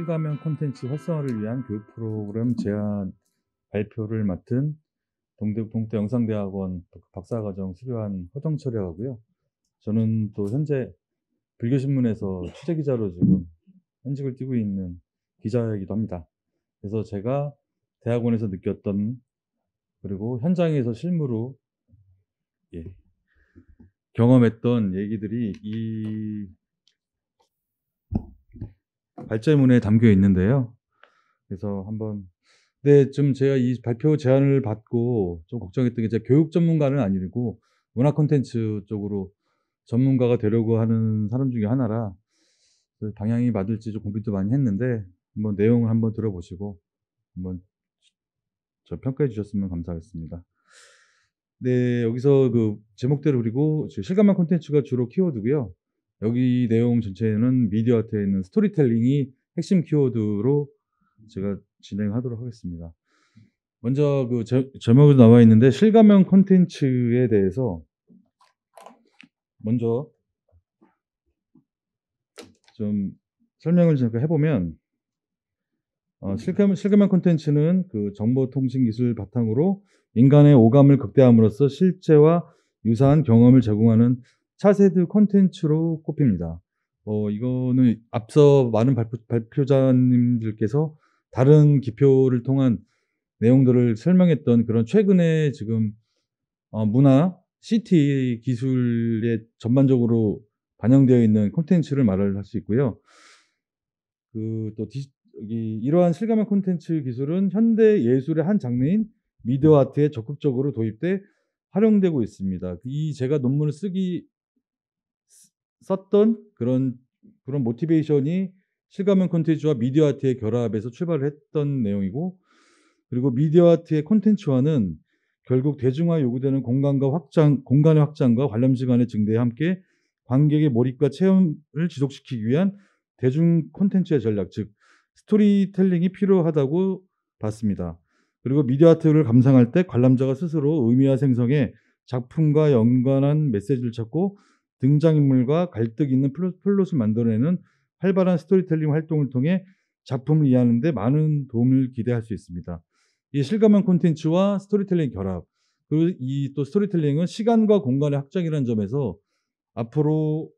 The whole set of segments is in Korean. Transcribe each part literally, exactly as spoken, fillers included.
실감형 콘텐츠 활성화를 위한 교육 프로그램 제안 발표를 맡은 동대 동대 영상대학원 박사과정 수료한 허정철이라고 하고요. 저는 또 현재 불교신문에서 취재기자로 지금 현직을 뛰고 있는 기자이기도 합니다. 그래서 제가 대학원에서 느꼈던, 그리고 현장에서 실무로 예, 경험했던 얘기들이 이 발제문에 담겨 있는데요. 그래서 한번, 네, 좀 제가 이 발표 제안을 받고 좀 걱정했던 게, 제가 교육 전문가는 아니고 문화 콘텐츠 쪽으로 전문가가 되려고 하는 사람 중에 하나라 그 방향이 맞을지 좀 고민도 많이 했는데, 한번 내용을 한번 들어보시고 한번 저 평가해 주셨으면 감사하겠습니다. 네, 여기서 그 제목대로, 그리고 실감형 콘텐츠가 주로 키워드고요. 여기 내용 전체는 미디어 아트에 있는 스토리텔링이 핵심 키워드로 제가 진행하도록 하겠습니다. 먼저 그 제, 제목으로 나와 있는데, 실감형 콘텐츠에 대해서 먼저 좀 설명을 잠깐 해보면, 어, 실감, 실감형 콘텐츠는 그 정보통신 기술 바탕으로 인간의 오감을 극대화함으로써 실제와 유사한 경험을 제공하는 차세대 콘텐츠로 꼽힙니다. 어, 이거는 앞서 많은 발표, 발표자님들께서 다른 기표를 통한 내용들을 설명했던 그런 최근에 지금 어, 문화, 씨티 기술에 전반적으로 반영되어 있는 콘텐츠를 말을 할 수 있고요. 그 또 이러한 실감형 콘텐츠 기술은 현대 예술의 한 장르인 미디어 아트에 적극적으로 도입돼 활용되고 있습니다. 이 제가 논문을 쓰기 썼던 그런 그런 모티베이션이 실감형 콘텐츠와 미디어 아트의 결합에서 출발을 했던 내용이고, 그리고 미디어 아트의 콘텐츠화는 결국 대중화 요구되는 공간과 확장, 공간의 확장과 관람 시간의 증대에 함께 관객의 몰입과 체험을 지속시키기 위한 대중 콘텐츠의 전략, 즉 스토리텔링이 필요하다고 봤습니다. 그리고 미디어 아트를 감상할 때 관람자가 스스로 의미와 생성에 작품과 연관한 메시지를 찾고 등장인물과 갈등 있는 플롯을 만들어내는 활발한 스토리텔링 활동을 통해 작품을 이해하는 데 많은 도움을 기대할 수 있습니다. 이 실감형 콘텐츠와 스토리텔링 결합, 그리고 이 또 스토리텔링은 시간과 공간의 확장이라는 점에서 앞으로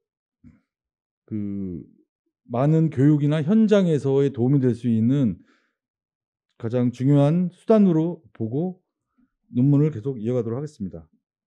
그 많은 교육이나 현장에서의 도움이 될 수 있는 가장 중요한 수단으로 보고 논문을 계속 이어가도록 하겠습니다.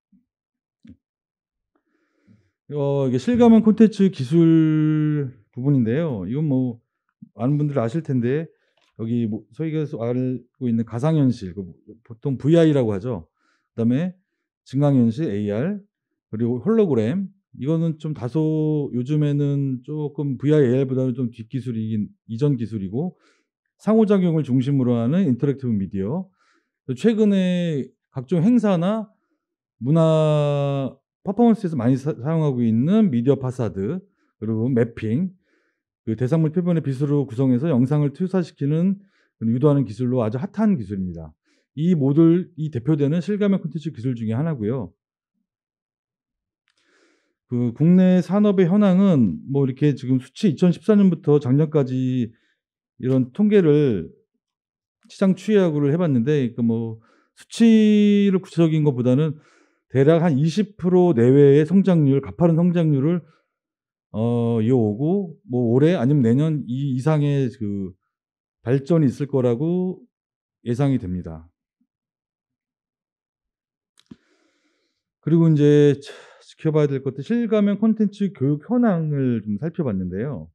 어, 이게 실감형 콘텐츠 기술 부분인데요. 이건 뭐 많은 분들 아실 텐데, 여기 뭐 저희가 알고 있는 가상현실, 보통 브이아이라고 하죠. 그다음에 증강현실 에이알, 그리고 홀로그램. 이거는 좀 다소 요즘에는 조금 브이아이, 에이알보다는 좀 뒷기술이긴 이전 기술이고, 상호작용을 중심으로 하는 인터랙티브 미디어. 최근에 각종 행사나 문화 퍼포먼스에서 많이 사, 사용하고 있는 미디어 파사드, 그리고 매핑, 그 대상물 표면의 빛으로 구성해서 영상을 투사시키는, 유도하는 기술로 아주 핫한 기술입니다. 이 모듈, 이 대표되는 실감형 콘텐츠 기술 중에 하나고요. 그 국내 산업의 현황은 뭐 이렇게 지금 수치 이천십사 년부터 작년까지 이런 통계를 시장 추이하고를 해봤는데, 그 뭐 수치를 구체적인 것보다는 대략 한 이십 퍼센트 내외의 성장률, 가파른 성장률을 어, 이어오고, 뭐 올해 아니면 내년 이 이상의 그 발전이 있을 거라고 예상이 됩니다. 그리고 이제 지켜봐야 될 것들, 실감형 콘텐츠 교육 현황을 좀 살펴봤는데요.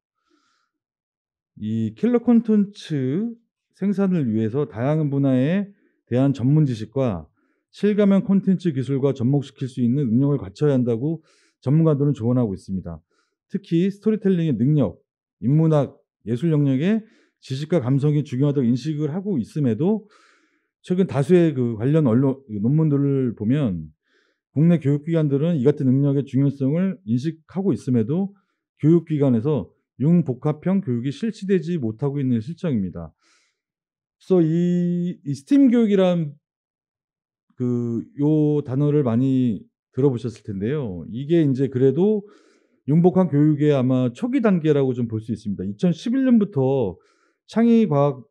이 킬러 콘텐츠 생산을 위해서 다양한 분야에 대한 전문 지식과 실감형 콘텐츠 기술과 접목시킬 수 있는 능력을 갖춰야 한다고 전문가들은 조언하고 있습니다. 특히 스토리텔링의 능력, 인문학, 예술 영역에 지식과 감성이 중요하다고 인식을 하고 있음에도, 최근 다수의 그 관련 언론 논문들을 보면 국내 교육기관들은 이 같은 능력의 중요성을 인식하고 있음에도 교육기관에서 융복합형 교육이 실시되지 못하고 있는 실정입니다. 그래서 이, 이 스팀 교육이란 그 요 단어를 많이 들어보셨을 텐데요. 이게 이제 그래도 융복합 교육의 아마 초기 단계라고 좀 볼 수 있습니다. 이천십일 년부터 창의과학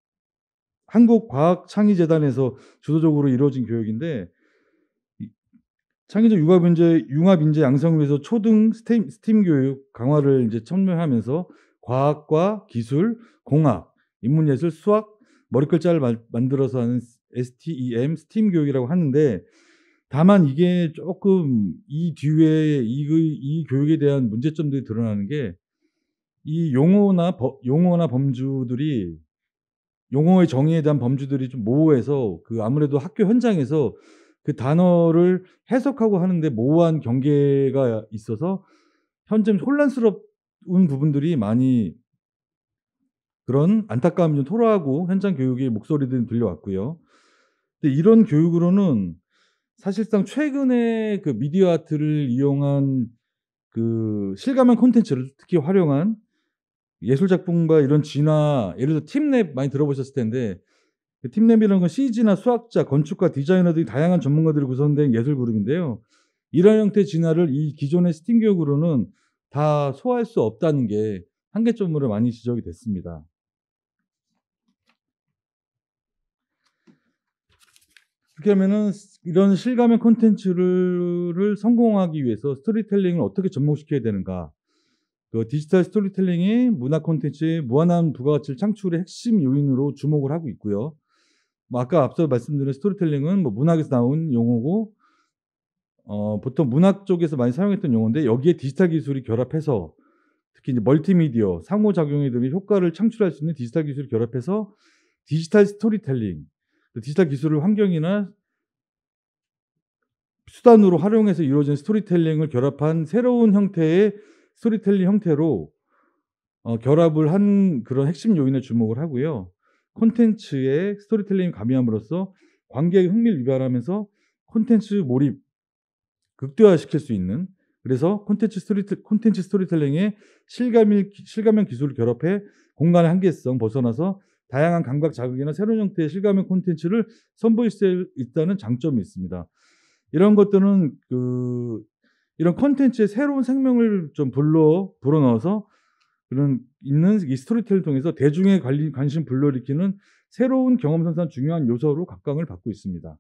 한국과학창의재단에서 주도적으로 이루어진 교육인데 이 창의적 융합인재 융합인재 양성을 위해서 초등 스템 스팀 교육 강화를 이제 첨예하면서 과학과 기술, 공학, 인문예술, 수학, 머리글자를 만 만들어서 하는 에스티이엠 스팀 교육이라고 하는데 다만 이게 쪼끔 이 뒤에 이 그 이 교육에 대한 문제점들이 드러나는 게 이 용어나 법 용어나 범주들이 용어의 정의에 대한 범주들이 좀 모호해서 그 아무래도 학교 현장에서 그 단어를 해석하고 하는데 모호한 경계가 있어서 현재 혼란스러운 부분들이 많이 그런 안타까움을 좀 토로하고 현장 교육의 목소리들이 들려왔고요. 근데 이런 교육으로는 사실상 최근에 그 미디어 아트를 이용한 그 실감형 콘텐츠를 특히 활용한 예술 작품과 이런 진화 예를 들어 팀랩 많이 들어보셨을 텐데 그 팀랩이라는 건 씨지나 수학자, 건축가, 디자이너 등 다양한 전문가들이 구성된 예술 그룹인데요. 이런 형태의 진화를 이 기존의 스팀 교육으로는 다 소화할 수 없다는 게 한계점으로 많이 지적이 됐습니다. 그렇게 하면은 이런 실감형 콘텐츠를 성공하기 위해서 스토리텔링을 어떻게 접목시켜야 되는가. 그 디지털 스토리텔링이 문화 콘텐츠의 무한한 부가가치를 창출의 핵심 요인으로 주목을 하고 있고요. 뭐 아까 앞서 말씀드린 스토리텔링은 뭐 문학에서 나온 용어고 어 보통 문학 쪽에서 많이 사용했던 용어인데 여기에 디지털 기술이 결합해서 특히 이제 멀티미디어, 상호작용에 등의 효과를 창출할 수 있는 디지털 기술을 결합해서 디지털 스토리텔링, 그 디지털 기술을 환경이나 수단으로 활용해서 이루어진 스토리텔링을 결합한 새로운 형태의 스토리텔링 형태로 어 결합을 한 그런 핵심 요인에 주목을 하고요. 콘텐츠에 스토리텔링을 가미함으로써 관객의 흥미를 유발하면서 콘텐츠 몰입 극대화시킬 수 있는 그래서 콘텐츠 스토리텔 콘텐츠 스토리텔링에 실감일 실감형 기술을 결합해 공간의 한계성 벗어나서 다양한 감각 자극이나 새로운 형태의 실감형 콘텐츠를 선보일 수 있다는 장점이 있습니다. 이런 것들은 그 이런 콘텐츠에 새로운 생명을 좀 불러 불어넣어서 그런 있는 이 스토리텔링을 통해서 대중의 관리 관심을 불러일으키는 새로운 경험 선사는 중요한 요소로 각광을 받고 있습니다.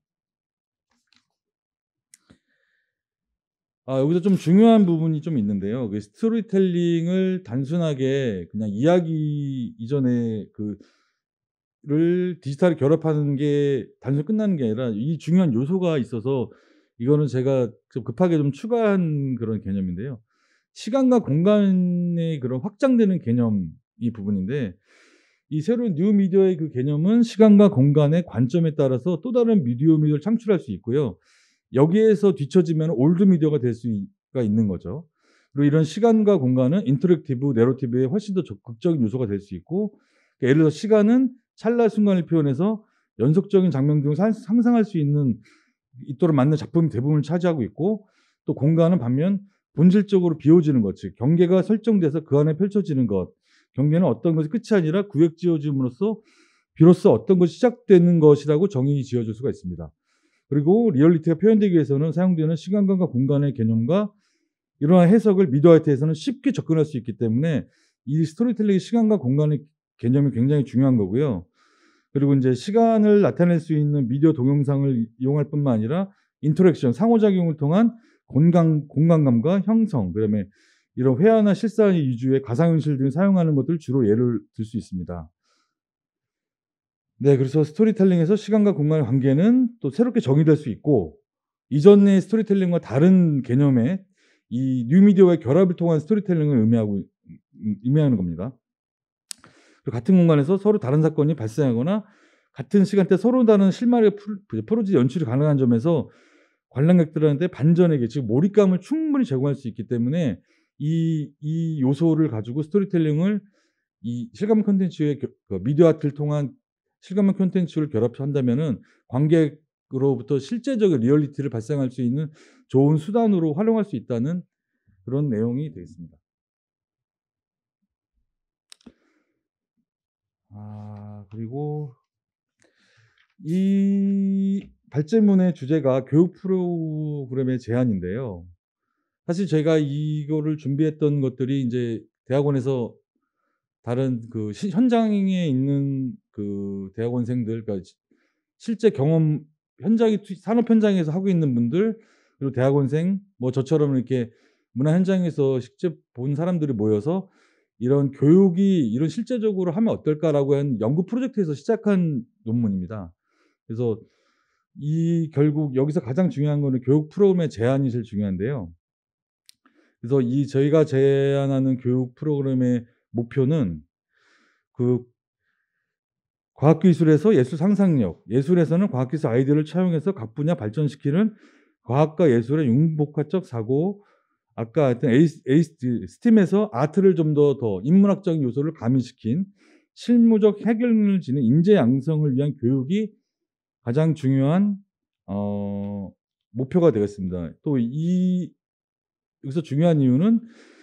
아 여기서 좀 중요한 부분이 좀 있는데요. 그 스토리텔링을 단순하게 그냥 이야기 이전에 그 를 디지털에 결합하는 게 단순히 끝나는 게 아니라 이 중요한 요소가 있어서 이거는 제가 좀 급하게 좀 추가한 그런 개념인데요. 시간과 공간의 그런 확장되는 개념 이 부분인데 이 새로운 뉴 미디어의 그 개념은 시간과 공간의 관점에 따라서 또 다른 미디어 미디어를 창출할 수 있고요. 여기에서 뒤처지면 올드 미디어가 될 수가 있는 거죠. 그리고 이런 시간과 공간은 인터랙티브 내러티브의 훨씬 더 적극적인 요소가 될 수 있고 예를 들어 시간은 찰나 순간을 표현해서 연속적인 장면 등을 상 상상할 수 있는 있도록 만든 작품 대부분을 차지하고 있고 또 공간은 반면 본질적으로 비워지는 것 즉 경계가 설정돼서 그 안에 펼쳐지는 것 경계는 어떤 것이 끝이 아니라 구역 지어짐으로써 비로소 어떤 것이 시작되는 것이라고 정의 지어줄 수가 있습니다. 그리고 리얼리티가 표현되기 위해서는 사용되는 시간감과 공간의 개념과 이러한 해석을 미디어 아트에서는 쉽게 접근할 수 있기 때문에 이 스토리텔링의 시간과 공간의 개념이 굉장히 중요한 거고요. 그리고 인제 시간을 나타낼 수 있는 미디어 동영상을 이용할 뿐만 아니라 인터랙션 상호작용을 통한 공간 공간감과 형성 그다음에 이런 회화나 실사 위주의 가상현실 등을 사용하는 것들을 주로 예를 들 수 있습니다. 네 그래서 스토리텔링에서 시간과 공간의 관계는 또 새롭게 정의될 수 있고 이전의 스토리텔링과 다른 개념의 이 뉴 미디어와의 결합을 통한 스토리텔링을 의미하고 음 의미하는 겁니다. 그 같은 공간에서 서로 다른 사건이 발생하거나 같은 시간대에 서로 다른 실마리가 풀 그 풀어지는 연출이 가능한 점에서 관람객들한테 반전에게 즉 몰입감을 충분히 제공할 수 있기 때문에 이 이 요소를 가지고 스토리텔링을 이 실감 콘텐츠의 겨 그 미디어 아트를 통한 실감형 콘텐츠를 결합한다면은 관객으로부터 실제적인 리얼리티를 발생할 수 있는 좋은 수단으로 활용할 수 있다는 그런 내용이 되겠습니다. 아 그리고 이 발제문의 주제가 교육 프로그램의 제안인데요. 사실 제가 이거를 준비했던 것들이 인제 대학원에서 다른 그 시 현장에 있는 그 대학원생들, 그러니까 시 실제 경험 현장에 투 산업 현장에서 하고 있는 분들, 그리고 대학원생, 뭐 저처럼 이렇게 문화 현장에서 직접 본 사람들이 모여서 이런 교육이 '이런 실제적으로 하면 어떨까?'라고 한 연구 프로젝트에서 시작한 논문입니다. 그래서 이 결국 여기서 가장 중요한 거는 교육 프로그램의 제안이 제일 중요한데요. 그래서 이 저희가 제안하는 교육 프로그램의 목표는 그 과학기술에서 예술 상상력, 예술에서는 과학기술 아이디어를 차용해서 각 분야 발전시키는 과학과 예술의 융복합적 사고, 아까 했던 에이스 에이스 스팀에서 아트를 좀 더 더 인문학적인 요소를 가미시킨 실무적 해결론을 지닌 인재 양성을 위한 교육이 가장 중요한 어 목표가 되겠습니다. 또 이 여기서 중요한 이유는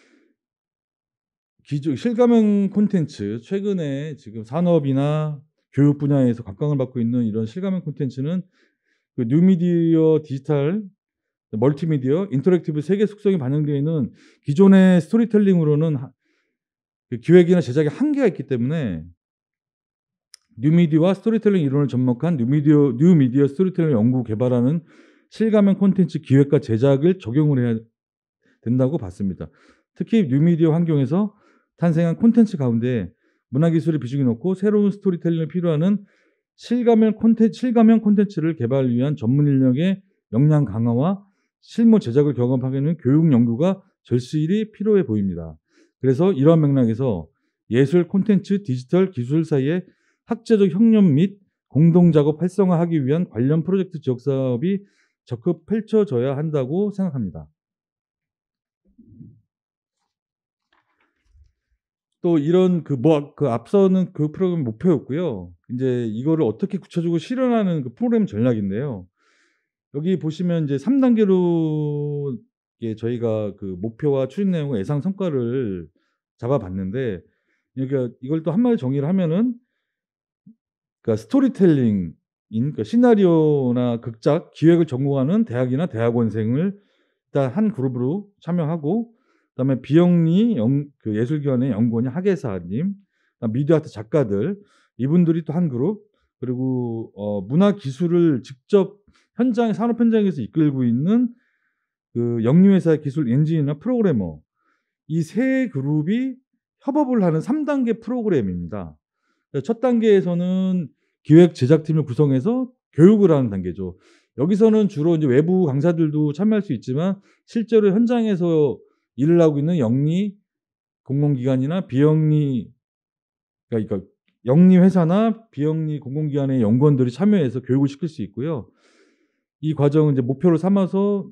기존 실감형 콘텐츠, 최근에 지금 산업이나 교육 분야에서 각광을 받고 있는 이런 실감형 콘텐츠는 그 뉴미디어, 디지털, 멀티미디어, 인터랙티브 세 개 속성이 반영되어 있는 기존의 스토리텔링으로는 하 그 기획이나 제작에 한계가 있기 때문에 뉴미디어와 스토리텔링 이론을 접목한 뉴미디어 뉴미디어 스토리텔링 연구 개발하는 실감형 콘텐츠 기획과 제작을 적용을 해야 된다고 봤습니다. 특히 뉴미디어 환경에서 탄생한 콘텐츠 가운데 문화기술의 비중이 높고 새로운 스토리텔링을 필요하는 실감형 콘텐 실감형 콘텐츠를 개발을 위한 전문 인력의 역량 강화와 실무 제작을 경험하게 되는 교육 연구가 절실히 필요해 보입니다. 그래서 이러한 맥락에서 예술 콘텐츠 디지털 기술 사이의 학제적 협력 및 공동 작업 활성화하기 위한 관련 프로젝트 지역 사업이 적극 펼쳐져야 한다고 생각합니다. 또 이런 그 뭐 그 앞서는 그 프로그램 목표였고요. 인제 이거를 어떻게 구체적으로 실현하는 그 프로그램 전략인데요. 여기 보시면 이제 삼 단계로 이게 저희가 그 목표와 추진 내용과 예상 성과를 잡아 봤는데, 그러니까 이걸 또 한마디로 정의를 하면은, 그러니까 스토리텔링인, 그러니까 시나리오나 극작, 기획을 전공하는 대학이나 대학원생을 일단 한 그룹으로 참여하고, 그다음에 비영리 연 그 예술기관의 연구원이 학예사님, 그다음 미디어 아트 작가들, 이분들이 또 한 그룹, 그리고 어 문화 기술을 직접 현장 산업 현장에서 이끌고 있는 그 영리회사의 기술 엔지니어나 프로그래머, 이 세 그룹이 협업을 하는 삼 단계 프로그램입니다. 그래서 첫 단계에서는 기획 제작팀을 구성해서 교육을 하는 단계죠. 여기서는 주로 이제 외부 강사들도 참여할 수 있지만 실제로 현장에서 일을 하고 있는 영리 공공기관이나 비영리, 그러니까 영리 회사나 비영리 공공기관의 연구원들이 참여해서 교육을 시킬 수 있고요. 이 과정은 이제 목표로 삼아서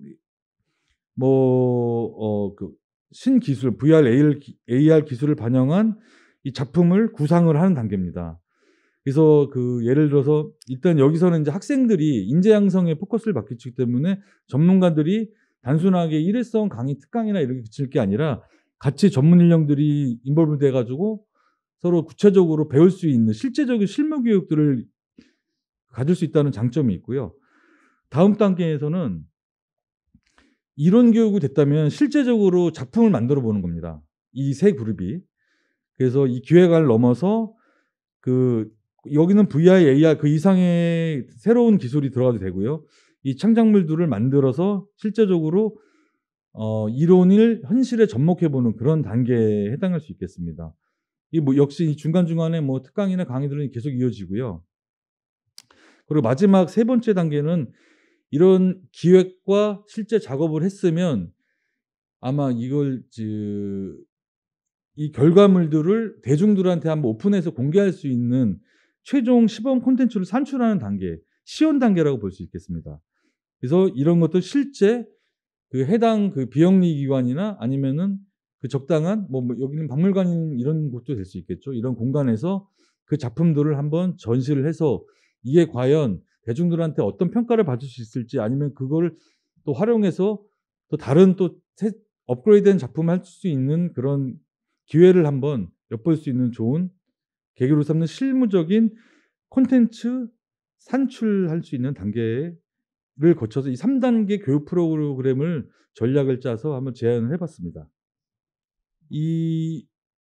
뭐 어 그 신기술 브이알, 에이알 기 에이알 기술을 반영한 이 작품을 구상을 하는 단계입니다. 그래서 그 예를 들어서 일단 여기서는 인제 학생들이 인재 양성에 포커스를 맞추기 때문에 전문가들이 단순하게 일회성 강의 특강이나 이렇게 그칠 게 아니라 같이 전문 인력들이 인볼브 돼 가지고 서로 구체적으로 배울 수 있는 실제적인 실무 교육들을 가질 수 있다는 장점이 있고요. 다음 단계에서는 이론 교육이 됐다면 실제적으로 작품을 만들어 보는 겁니다, 이 세 그룹이. 그래서 이 기획안을 넘어서 그 여기는 브이알, 에이알 그 이상의 새로운 기술이 들어가도 되고요. 이 창작물들을 만들어서 실제적으로 어 이론을 현실에 접목해 보는 그런 단계에 해당할 수 있겠습니다. 이 뭐 역시 중간중간에 뭐 특강이나 강의들은 계속 이어지고요. 그리고 마지막 세 번째 단계는 이런 기획과 실제 작업을 했으면 아마 이걸 즈 이 결과물들을 대중들한테 한번 오픈해서 공개할 수 있는 최종 시범 콘텐츠를 산출하는 단계, 시연 단계라고 볼 수 있겠습니다. 그래서 이런 것도 실제 그 해당 그 비영리 기관이나 아니면은 그 적당한 뭐 뭐 여기는 박물관 이런 곳도 될 수 있겠죠. 이런 공간에서 그 작품들을 한번 전시를 해서 이게 과연 대중들한테 어떤 평가를 받을 수 있을지, 아니면 그거를 또 활용해서 또 다른 또 새 업그레이드된 작품을 할 수 있는 그런 기회를 한번 엿볼 수 있는 좋은 계기로 삼는 실무적인 콘텐츠 산출할 수 있는 단계를 거쳐서 이 삼 단계 교육 프로그램을 전략을 짜서 한번 제안을 해 봤습니다. 이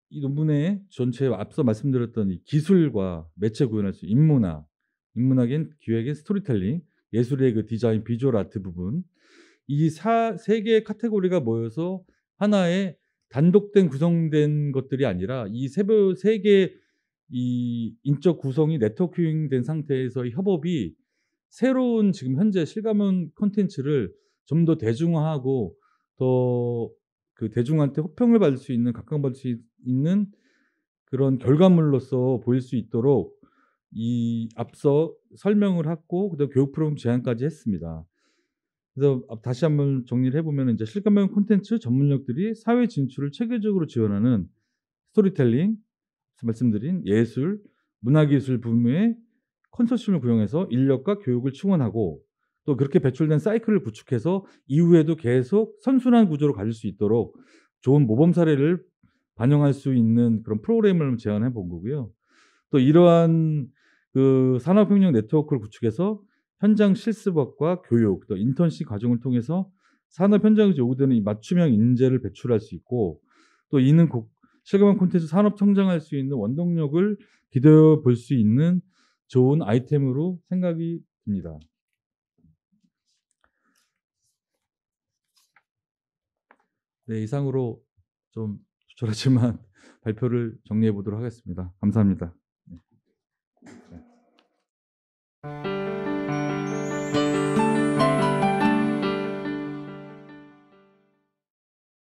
이 논문의 전체 앞서 말씀드렸던 이 기술과 매체 구현할 수 인문학, 인문학인 기획인 스토리텔링, 예술의 그 디자인 비주얼 아트 부분 이 사 세 개의 카테고리가 모여서 하나의 단독된 구성된 것들이 아니라 이 세 부 세 개의 이 인적 구성이 네트워킹된 상태에서의 협업이 새로운 지금 현재 실감형 콘텐츠를 좀 더 대중화하고 더 그 대중한테 호평을 받을 수 있는 각광받을 수 있 있는 그런 결과물로서 보일 수 있도록 이 앞서 설명을 했고 그다음에 교육 프로그램 제안까지 했습니다. 그래서 아 다시 한번 정리를 해 보면은 인제 실감형 콘텐츠 전문력들이 사회 진출을 체계적으로 지원하는 스토리텔링, 앞서 말씀드린 예술, 문화기술 부문의 컨소시엄을 구성해서 인력과 교육을 충원하고 또 그렇게 배출된 사이클을 구축해서 이후에도 계속 선순환 구조로 가질 수 있도록 좋은 모범 사례를 반영할 수 있는 그런 프로그램을 제안해 본 거고요. 또 이러한 그 산업혁명 네트워크를 구축해서 현장 실습업과 교육 또 인턴십 과정을 통해서 산업 현장에서 요구되는 이 맞춤형 인재를 배출할 수 있고 또 이는 곡 실감형 콘텐츠 산업 성장할 수 있는 원동력을 기대어 볼 수 있는 좋은 아이템으로 생각이 듭니다. 네, 이상으로 좀 조촐하지만 발표를 정리해 보도록 하겠습니다. 감사합니다. 네. 네.